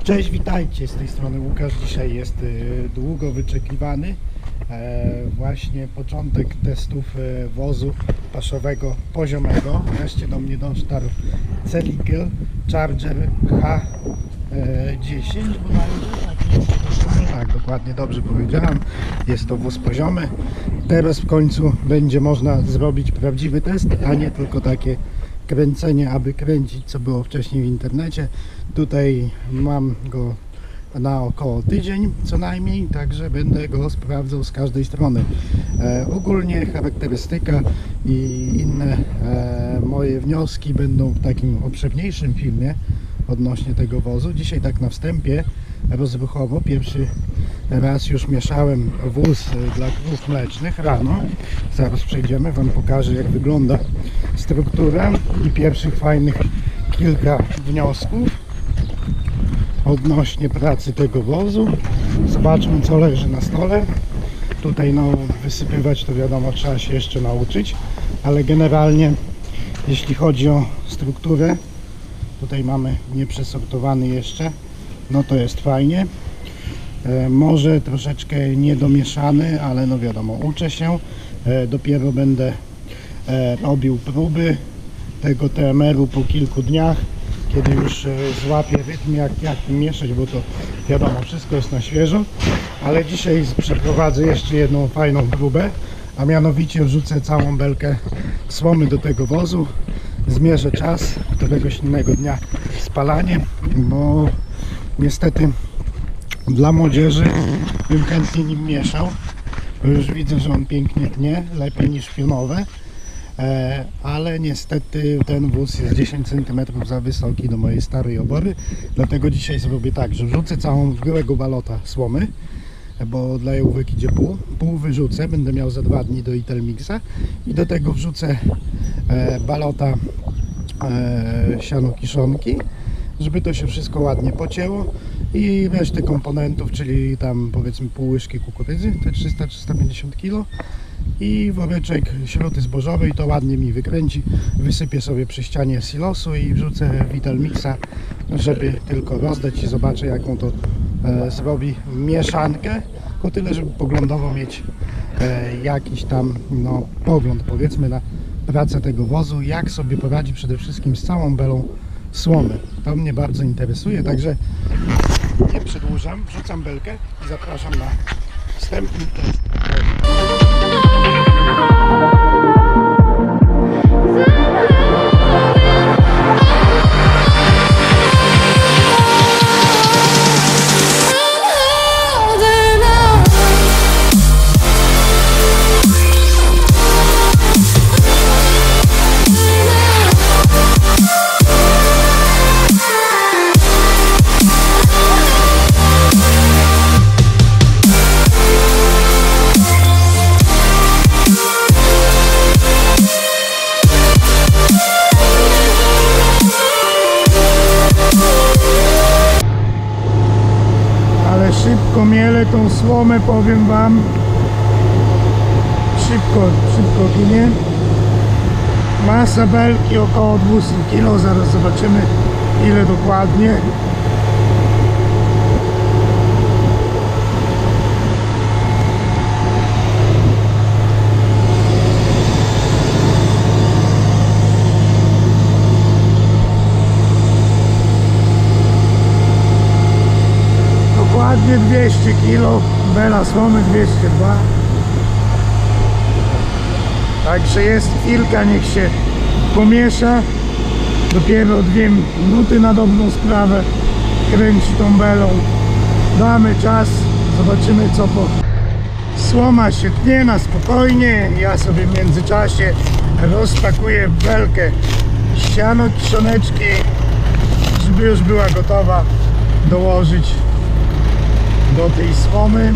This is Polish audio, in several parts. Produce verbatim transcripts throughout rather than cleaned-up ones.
Cześć, witajcie, z tej strony Łukasz. Dzisiaj jest y, długo wyczekiwany e, właśnie początek testów e, wozu paszowego poziomego. Wreszcie do mnie dotarł Celical Charger H dziesięć, tak, dokładnie, dobrze powiedziałem. Jest to wóz poziomy. Teraz w końcu będzie można zrobić prawdziwy test, a nie tylko takie kręcenie, aby kręcić, co było wcześniej w internecie. Tutaj mam go na około tydzień co najmniej, także będę go sprawdzał z każdej strony. E, ogólnie charakterystyka i inne e, moje wnioski będą w takim obszerniejszym filmie odnośnie tego wozu. Dzisiaj tak na wstępie rozruchowo pierwszy raz już mieszałem wóz dla krów mlecznych rano. Zaraz przejdziemy, wam pokażę, jak wygląda struktura i pierwszych fajnych kilka wniosków odnośnie pracy tego wozu. Zobaczmy, co leży na stole. Tutaj no wysypywać to wiadomo, trzeba się jeszcze nauczyć, ale generalnie jeśli chodzi o strukturę, tutaj mamy nieprzesortowany jeszcze, no to jest fajnie. E, może troszeczkę niedomieszany, ale no wiadomo, uczę się. E, dopiero będę e, robił próby tego T M R-u po kilku dniach, kiedy już e, złapię rytm, jak, jak tym mieszać, bo to wiadomo, wszystko jest na świeżo. Ale dzisiaj przeprowadzę jeszcze jedną fajną próbę, a mianowicie wrzucę całą belkę słomy do tego wozu. Zmierzę czas, któregoś innego dnia spalanie, bo niestety dla młodzieży bym chętnie nim mieszał, bo już widzę, że on pięknie tnie, lepiej niż pionowe, e, ale niestety ten wóz jest dziesięć centymetrów za wysoki do mojej starej obory, dlatego dzisiaj zrobię tak, że wrzucę całą grubego balota słomy, bo dla jałówek idzie pół, pół wyrzucę, będę miał za dwa dni do Italmixa i do tego wrzucę e, balota e, siano kiszonki, żeby to się wszystko ładnie pocięło i resztę komponentów, czyli tam powiedzmy pół łyżki kukurydzy, te trzysta do trzystu pięćdziesięciu kilo i woreczek śruty zbożowej, to ładnie mi wykręci, wysypię sobie przy ścianie silosu i wrzucę w Italmixa, żeby tylko rozdać i zobaczę, jaką to e, zrobi mieszankę, tylko tyle, żeby poglądowo mieć e, jakiś tam no, pogląd powiedzmy na pracę tego wozu, jak sobie poradzi przede wszystkim z całą belą słomy. To mnie bardzo interesuje, także nie przedłużam, wrzucam belkę i zapraszam na wstępny test. Szybko mielę tą słomę, powiem wam. Szybko, szybko ginie. Masa belki około dwieście kilo, zaraz zobaczymy ile dokładnie. Dokładnie dwieście kilo, bela słomy dwieście dwa. Także jest chwilka, niech się pomiesza. Dopiero dwie minuty na dobrą sprawę kręci tą belą. Damy czas, zobaczymy co po. Słoma się tnie na spokojnie. Ja sobie w międzyczasie rozpakuję belkę siano kiszoneczki, żeby już była gotowa dołożyć do tej słomy.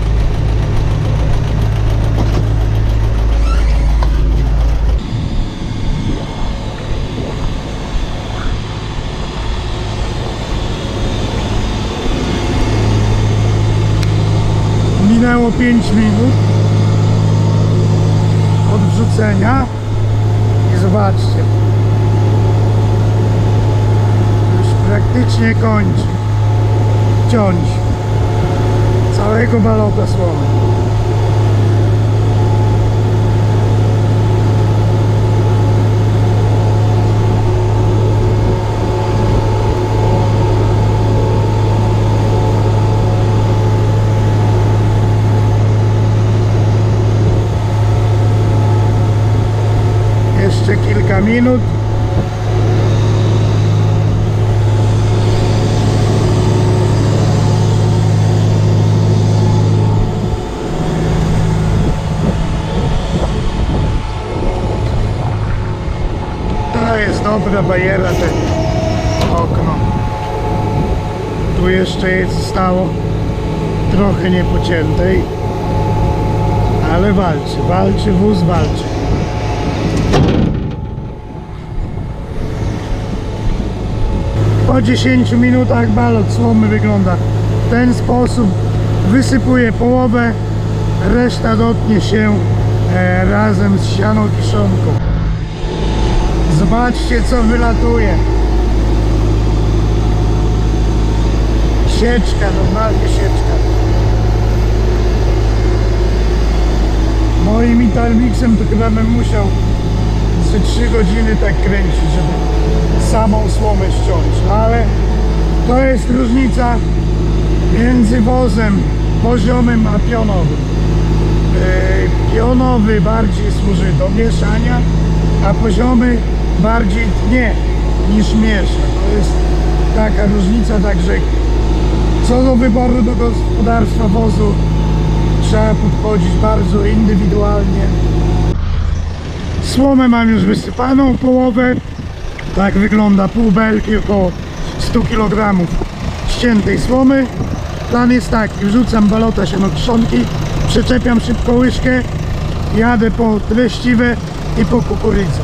Minęło pięć minut od wrzucenia i zobaczcie, już praktycznie kończy. ściąć całego balota słomy. Jeszcze kilka minut. To jest dobra bajera, te okno. Tu jeszcze jest stało trochę niepociętej, ale walczy, walczy, wóz walczy. Po dziesięciu minutach balot słomy wygląda w ten sposób. Wysypuję połowę, reszta dotnie się e, razem z sianą kiszonką. Zobaczcie, co wylatuje. Sieczka, normalnie sieczka. Moim Italmixem to chyba bym musiał ze trzy godziny tak kręcić, żeby samą słomę ściąć, ale to jest różnica między wozem poziomym a pionowym. Yy, pionowy bardziej służy do mieszania, a poziomy bardziej tnie niż miesza. To jest taka różnica, także co do wyboru do gospodarstwa wozu trzeba podchodzić bardzo indywidualnie. Słomę mam już wysypaną, połowę. Tak wygląda pół belki, około sto kilogramów ściętej słomy. Plan jest taki: wrzucam balota sianokiszonki, przyczepiam szybko łyżkę, jadę po treściwe i po kukurydzę.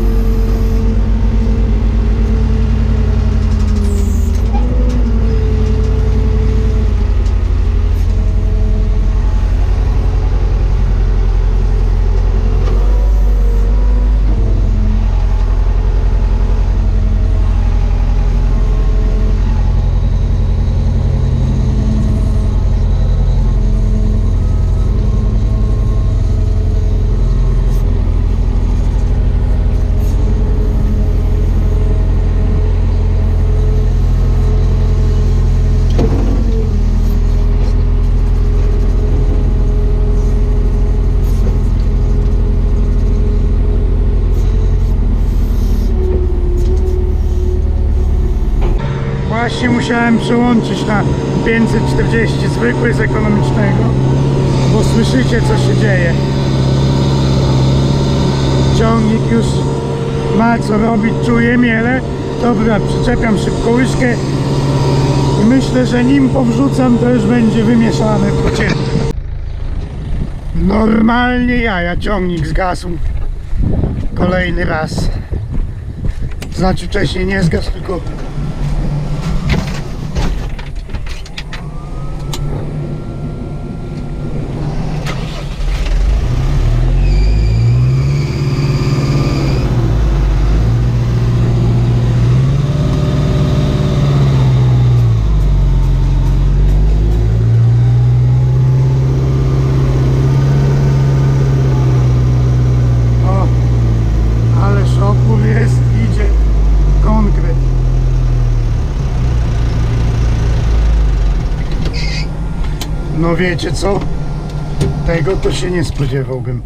Właśnie musiałem przełączyć na pięćset czterdzieści zwykły z ekonomicznego, bo słyszycie, co się dzieje. Ciągnik już ma co robić, czuje miele. Dobra, przyczepiam szybko łyżkę i myślę, że nim powrzucam, to już będzie wymieszane, pocięte. Normalnie jaja, ciągnik zgasł kolejny raz. Znaczy wcześniej nie zgasł, tylko no wiecie co? Tego to się nie spodziewałbym.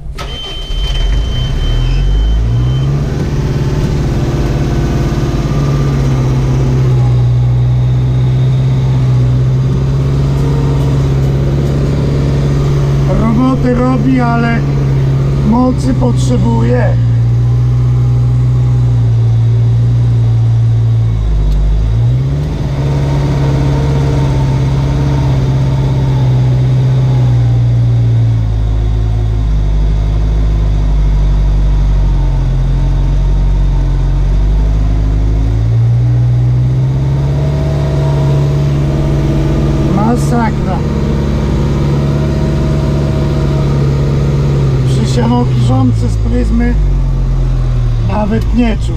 Roboty robi, ale mocy potrzebuje. Masakra. Przy sianokiszonce z pryzmy nawet nie czuł.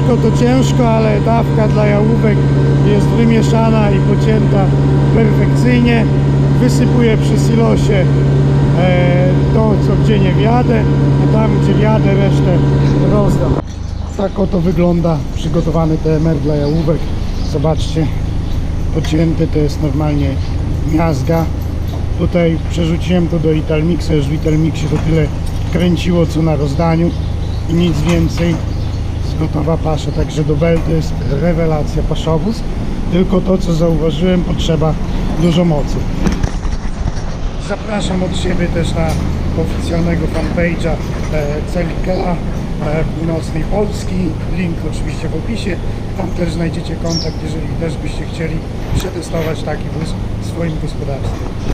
ciężko to ciężko, ale dawka dla jałówek jest wymieszana i pocięta perfekcyjnie. Wysypuję przy silosie e, to, co gdzie nie wjadę, a tam, gdzie wjadę, resztę rozdam. Tak oto wygląda przygotowany T M R dla jałówek. Zobaczcie, pocięty to jest normalnie miazga. Tutaj przerzuciłem to do Italmixa, już w Italmixie to tyle kręciło co na rozdaniu i nic więcej. Jest gotowa pasza, także do bel to jest rewelacja paszowóz. Tylko to, co zauważyłem, potrzeba dużo mocy. Zapraszam od siebie też na oficjalnego fanpage'a Celikela Północnej Polski. Link oczywiście w opisie. Tam też znajdziecie kontakt, jeżeli też byście chcieli przetestować taki wóz w swoim gospodarstwie.